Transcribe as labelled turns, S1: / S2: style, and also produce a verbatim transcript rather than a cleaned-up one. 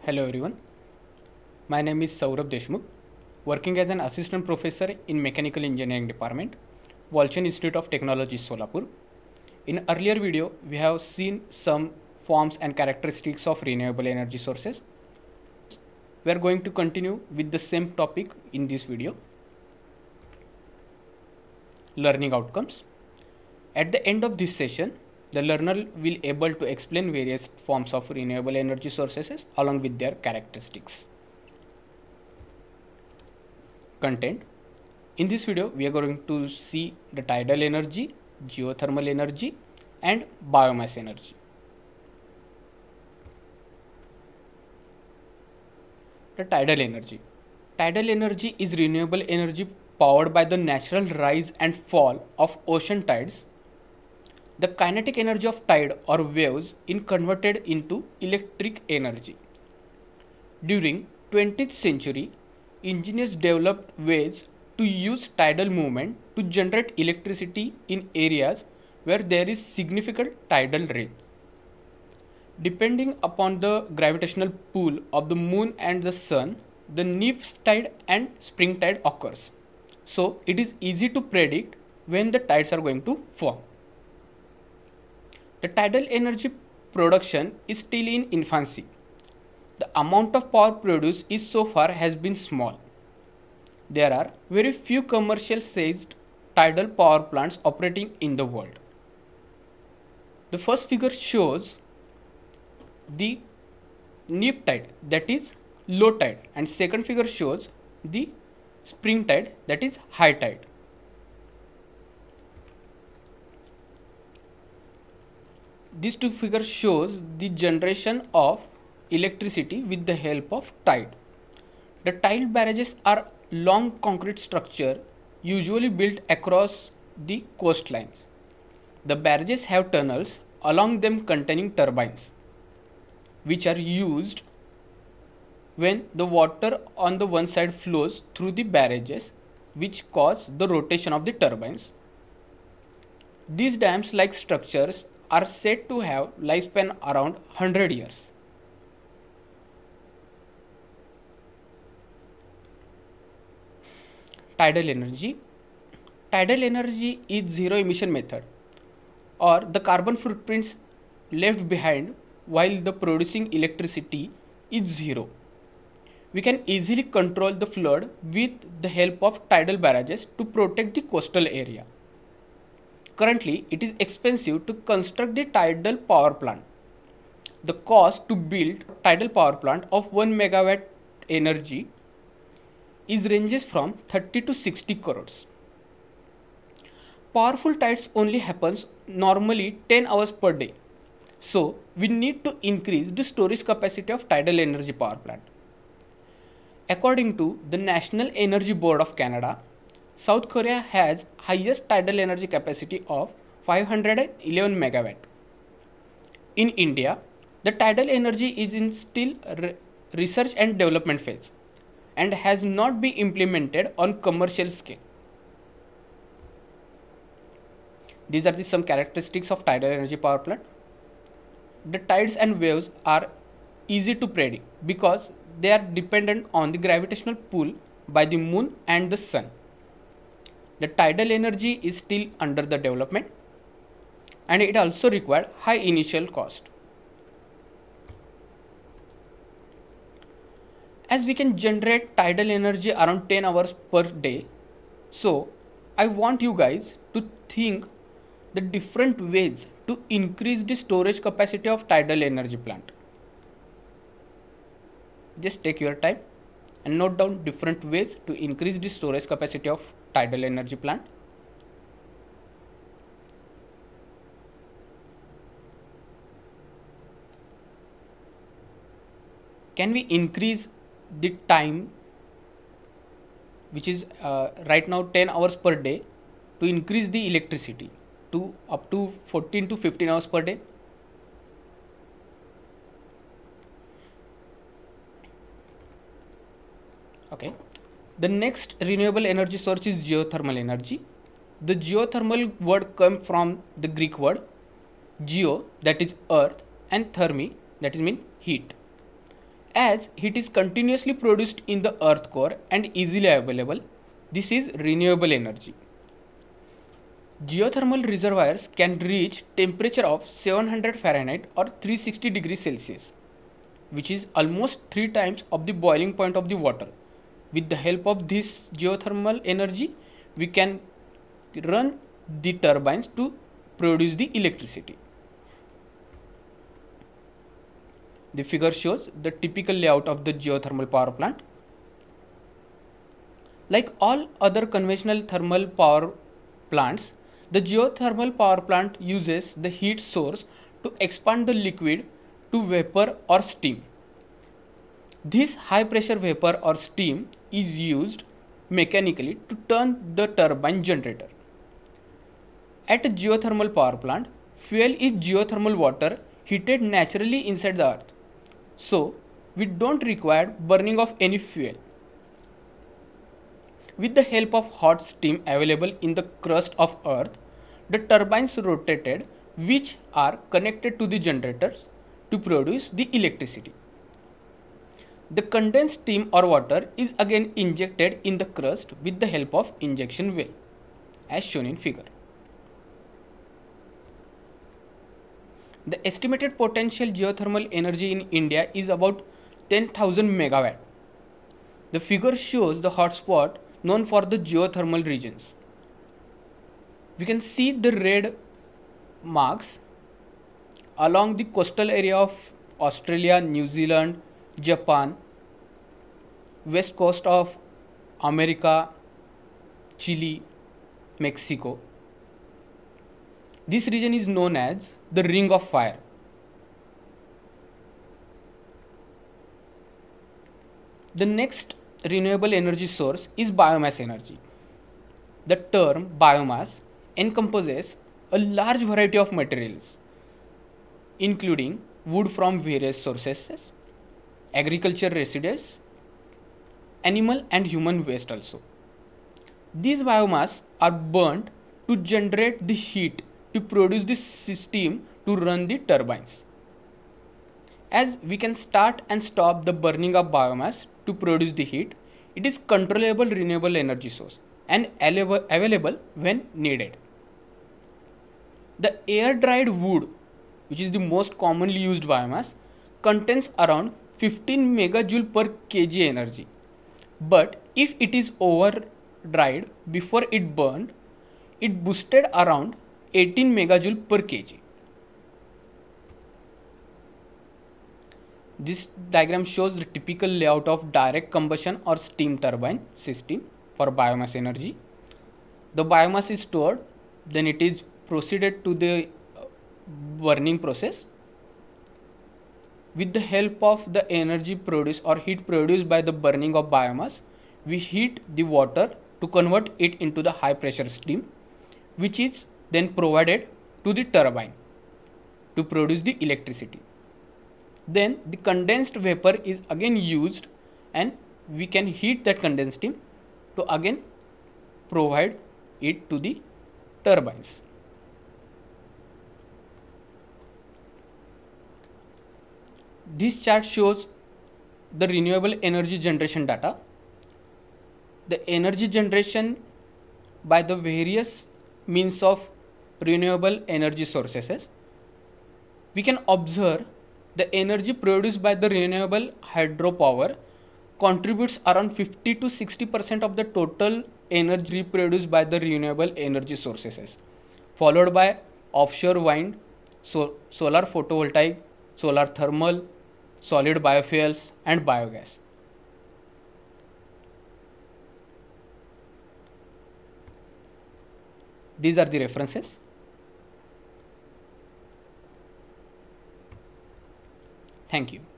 S1: Hello everyone, my name is Saurabh Deshmukh, working as an assistant professor in Mechanical Engineering Department, Walchand Institute of Technology, Solapur. In earlier video, we have seen some forms and characteristics of renewable energy sources. We are going to continue with the same topic in this video. Learning outcomes. At the end of this session, the learner will able to explain various forms of renewable energy sources along with their characteristics. Content. In this video, we are going to see the tidal energy, geothermal energy, and biomass energy. The tidal energy. Tidal energy is renewable energy powered by the natural rise and fall of ocean tides. The kinetic energy of tide or waves is converted into electric energy. During twentieth century, engineers developed ways to use tidal movement to generate electricity in areas where there is significant tidal range. Depending upon the gravitational pull of the moon and the sun, the neap tide and spring tide occurs. So it is easy to predict when the tides are going to form. The tidal energy production is still in infancy. The amount of power produced is so far has been small. There are very few commercial sized tidal power plants operating in the world. The first figure shows the neap tide, that is low tide, and second figure shows the spring tide, that is high tide. These two figures shows the generation of electricity with the help of tide. The tide barrages are long concrete structure usually built across the coastlines. The barrages have tunnels along them containing turbines, which are used when the water on the one side flows through the barrages, which cause the rotation of the turbines. These dams like structures are said to have lifespan around one hundred years. Tidal energy. Tidal energy is zero emission method, or the carbon footprints left behind while the producing electricity is zero. We can easily control the flood with the help of tidal barrages to protect the coastal area. Currently, it is expensive to construct the tidal power plant. The cost to build tidal power plant of one megawatt energy is ranges from thirty to sixty crores. Powerful tides only happens normally ten hours per day. So, we need to increase the storage capacity of tidal energy power plant. According to the National Energy Board of Canada, South Korea has highest tidal energy capacity of five hundred eleven megawatt. In India, the tidal energy is in still re research and development phase and has not been implemented on commercial scale. These are the some characteristics of tidal energy power plant. The tides and waves are easy to predict because they are dependent on the gravitational pull by the moon and the sun. The tidal energy is still under the development and it also required high initial cost. As we can generate tidal energy around ten hours per day, so I want you guys to think the different ways to increase the storage capacity of tidal energy plant. Just take your time and note down different ways to increase the storage capacity of tidal energy plant. Can we increase the time, which is uh, right now ten hours per day, to increase the electricity to up to fourteen to fifteen hours per day? Okay. The next renewable energy source is geothermal energy. The geothermal word comes from the Greek word geo, that is earth, and thermi, that is mean heat. As heat is continuously produced in the earth core and easily available, this is renewable energy. Geothermal reservoirs can reach temperature of seven hundred Fahrenheit or three hundred sixty degrees Celsius, which is almost three times of the boiling point of the water. With the help of this geothermal energy, we can run the turbines to produce the electricity. The figure shows the typical layout of the geothermal power plant. Like all other conventional thermal power plants, the geothermal power plant uses the heat source to expand the liquid to vapor or steam. This high pressure vapor or steam is used mechanically to turn the turbine generator. At a geothermal power plant, fuel is geothermal water heated naturally inside the earth. So, we don't require burning of any fuel. With the help of hot steam available in the crust of earth, the turbines rotated, which are connected to the generators to produce the electricity. The condensed steam or water is again injected in the crust with the help of injection well, as shown in figure. The estimated potential geothermal energy in India is about ten thousand megawatt. The figure shows the hotspot known for the geothermal regions. We can see the red marks along the coastal area of Australia, New Zealand, Japan, west coast of America, Chile, Mexico. This region is known as the Ring of Fire. The next renewable energy source is biomass energy. The term biomass encompasses a large variety of materials, including wood from various sources, agriculture residues, animal and human waste also. These biomass are burnt to generate the heat to produce the steam to run the turbines. As we can start and stop the burning of biomass to produce the heat, it is controllable renewable energy source and available when needed. The air dried wood, which is the most commonly used biomass, contains around fifteen megajoule per kg energy. But if it is over dried before it burned, it boosted around eighteen megajoule per kg. This diagram shows the typical layout of direct combustion or steam turbine system for biomass energy. The biomass is stored, then it is proceeded to the burning process. With the help of the energy produced or heat produced by the burning of biomass, we heat the water to convert it into the high pressure steam, which is then provided to the turbine to produce the electricity. Then the condensed vapor is again used and we can heat that condensed steam to again provide it to the turbines. This chart shows the renewable energy generation data. The energy generation by the various means of renewable energy sources. We can observe the energy produced by the renewable hydropower contributes around fifty to sixty percent of the total energy produced by the renewable energy sources, followed by offshore wind, so solar photovoltaic, solar thermal, solid biofuels and biogas. These are the references. Thank you.